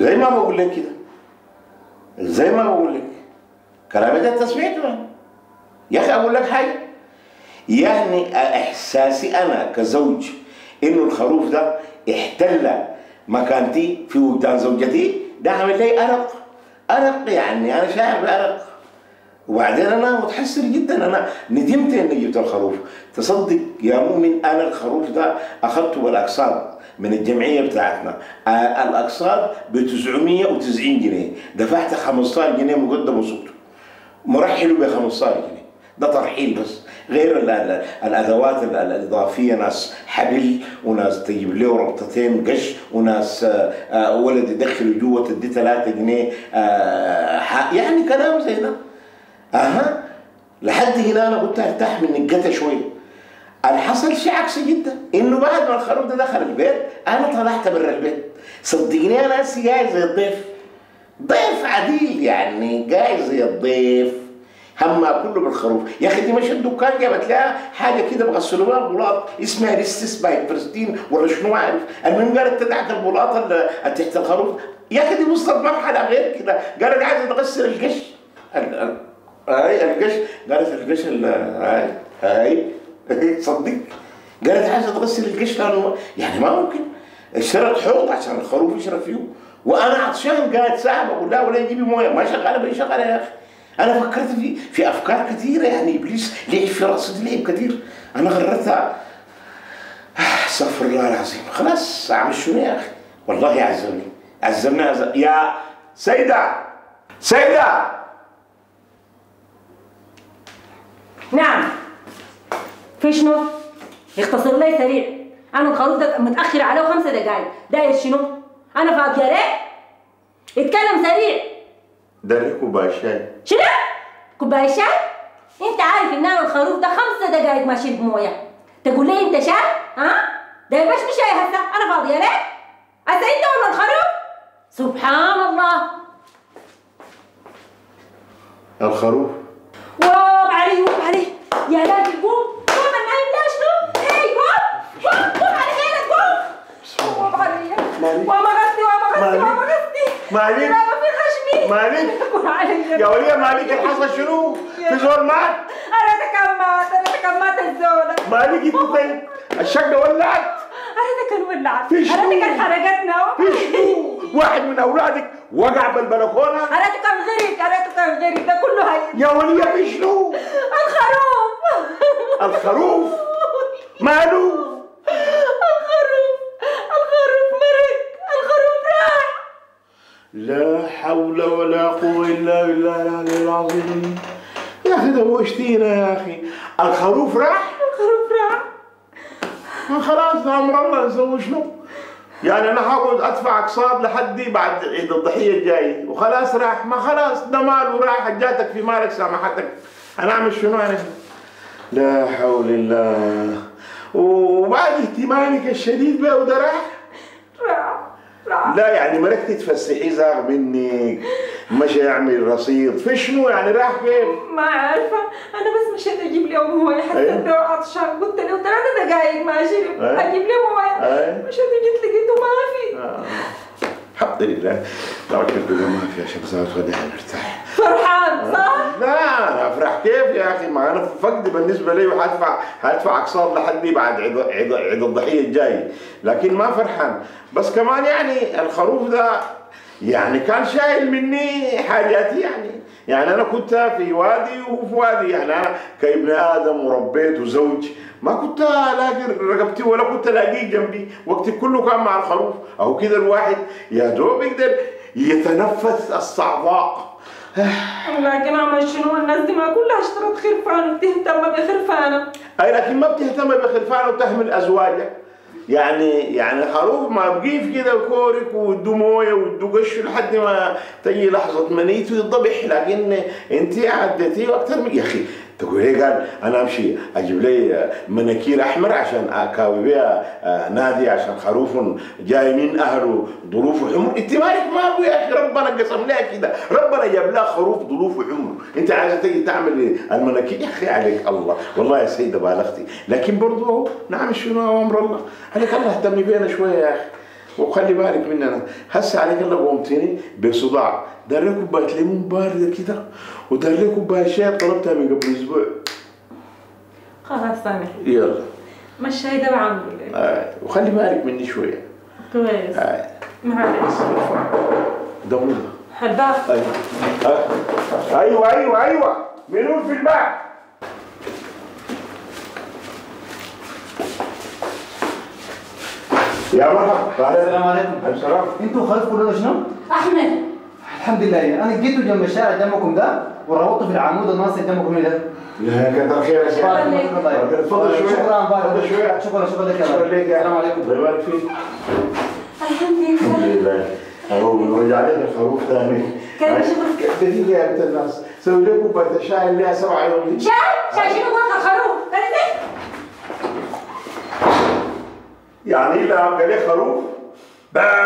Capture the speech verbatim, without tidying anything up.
زي ما بقول لك كده، زي ما بقول لك كلامي ده انت سمعته. يا اخي اقول لك حاجه، يعني احساسي انا كزوج انه الخروف ده احتل مكانتي في وجدان زوجتي، ده عامل لي ارق ارق، يعني انا شاعر بارق. وبعدين انا متحسر جدا، انا ندمت اني جبت الخروف. تصدق يا مؤمن انا الخروف ده اخذته بالاقساط من الجمعيه بتاعتنا، آه الاقساط ب تسعمية وتسعين جنيه، دفعت خمسطعش جنيه مقدم وسقته، مرحله ب خمسطعش جنيه، ده ترحيل بس، غير ال ال الادوات ال الاضافيه، ناس حبل وناس تجيب له ربطتين قش وناس آه آه ولد يدخل جوه تدي ثلاثة جنيه، آه يعني كلام زي ده. اها لحد هنا انا كنت ارتاح من نقته شويه. الحصل شيء عكسي جدا، انه بعد ما الخروف ده دخل البيت انا طلعت برا البيت. صدقني انا هسي قاعد زي الضيف، ضيف عديل يعني، قاعد زي الضيف، همها كله بالخروف. يا اخي دي مش الدكان جابت لها حاجه كده بغسلوا بها البلاط اسمها ريستس باي برستين ولا شنو عارف، المهم قالت تدعك البلاط اللي تحت الخروف. يا اخي دي وصلت مرحله غير كده، قالت عايزه تغسل القش. هاي القش، قالت القش هاي هاي صدق، قالت عايزه تغسل القش لانه يعني ما ممكن. اشترت حوض عشان الخروف يشرب فيه، وانا عطشان قاعد ساعه بقول لها ولا جيبي مويه، ما شغاله بي شغاله يا اخي. انا فكرت في في افكار كثيره، يعني ابليس لعب في راسي لعب كثير، انا غررتها. استغفر الله العظيم، خلاص اعمل شنو يا اخي؟ والله عزمني عزمني عزم. يا سيده سيده. نعم. في شنو؟ اختصر لي سريع، انا الخروف ده متاخر عليه خمس دقائق، داير شنو؟ انا فاضيه ليه؟ اتكلم سريع. داري كوبايه شاي. شنو؟ كوبايه شاي؟ انت عارف ان انا الخروف ده خمس دقائق ما شرب مويه، تقول لي انت شاي؟ ها؟ داير مش شاي هسه، انا فاضيه ليه؟ هسه انت ولا الخروف؟ سبحان الله. الخروف؟ واو علي واو علي يا راجل، قوم قوم، النايم ده شنو؟ هي قوم قوم قوم على خيرك، قوم. واو علي وما غسلي وما غسلي وما غسلي مالك؟ لا ما في خشمي مالك؟ يا وليه مالك؟ الحصل شنو؟ في زول مات؟ انا تكمات انا تكمات الزول. مالك انت طيب؟ الشقه ولعت؟ انا كان ولعت، في شنو؟ انا كان حرقتنا. في شنو؟ واحد من اولادك وقع بالبلكونه؟ انا كان غرق، انا كان غرق، ده كله هي. يا وليه في شنو؟ الخروف. الخروف؟ ماله؟ الخروف الخروف مرق، الخروف راح. لا حول ولا قوة إلا بالله العلي العظيم. يا أخي دوشتينا يا أخي، الخروف راح؟ الخروف راح. خلاص أمر الله، نسوي شنو؟ يعني أنا هقعد أدفع أقساط لحد بعد عيد الضحية الجاي وخلاص راح، ما خلاص ده ماله راح، جاتك في مالك سامحتك، أنا أعمل شنو أنا؟ لا حول الله. وبعد اهتمامك الشديد به وده راح؟ راح راح. لا يعني مركتي تفسحي زاغ منك، مشى يعمل رصيد، في شنو يعني راح كيف؟ ما عارفة، أنا بس مشيت أجيب له موية، حسيت إنه عطشان، قلت له ثلاث دقايق ما شرب، أجيب له موية، مشيت جيت لقيته ما في. آه. الحمد لله، لو كنت ما في عشان زاد غدا نرتاح. فرحان صح؟ لا أنا أفرح كيف يا أخي؟ ما أنا فقد بالنسبة لي وحدفع هدفع أقساط لحد بعد عيد عيد عيد الضحية الجاي، لكن ما فرحان، بس كمان يعني الخروف ده يعني كان شايل مني حاجاتي، يعني يعني أنا كنت في وادي وفي وادي، يعني أنا كابن آدم وربيت وزوج ما كنت ألاقي رقبتي ولا كنت ألاقيه جنبي، وقتي كله كان مع الخروف، أو كده الواحد يا دوب يقدر يتنفس الصعداء. لكن أعمل شنو؟ الناس دي ما كلها اشترت خرفان وبتهتم بخرفانة. أي لكن ما بتهتم بخرفانة وتهمل أزواجك. يعني يعني الخروف ما بقيف كده كورك ويدو مويه ويدو قش لحد ما تجي لحظه منيته يتذبح، لكن انت عدتي اكثر من يا اخي تقول لي قال انا امشي اجيب لي مناكير احمر عشان اكاوي بها نادي عشان خروف جاي من اهله ظروفه حمر، انت مالك ماله يا اخي؟ ربنا قسم لها كده، ربنا جاب لها خروف ظروفه حمر، انت عايزه تيجي تعمل المناكير؟ يا اخي عليك الله، والله يا سيده بالغتي، لكن برضه نعمل شنو امر الله، عليك الله اهتمي بينا شويه يا اخي، وخلي بالك مننا هسه عليك الله قومتني بصداع دار لي كوبايه ليمون بارده كده ودار لي كوبايه شاي طلبتها من قبل اسبوع. خلاص سامح. يلا. ما الشاي ده بعمله لك. آه. وخلي بالك مني شويه. كويس. آه. معلش. دورنا. الباب. ايوه. آه. ايوه ايوه ايوه منون في الباب. يا مرحبا. السلام عليكم. السلام. انتوا خلف كلنا شنو؟ احمد. الحمد لله انا جيتوا جنب الشارع جنبكم ده وربطته في العمود الناصر جنبكم ده. لا كتر خير يا شيخ. تفضل شويه. شكرا تفضل شويه. شكرا شكرا لك. شكرا لك. السلام عليكم. الله يبارك فيك. الحمد لله. الحمد لله. اهو رجع لنا خروف ثاني. كيف شغلك؟ دقيقه يا بنت الناس سوي لكم كوبايه شاي اللي هي سبعه يوم. شاي؟ شاي شنو بقى الخروف؟ يعني ايه اللي عم قال خروف؟ بقى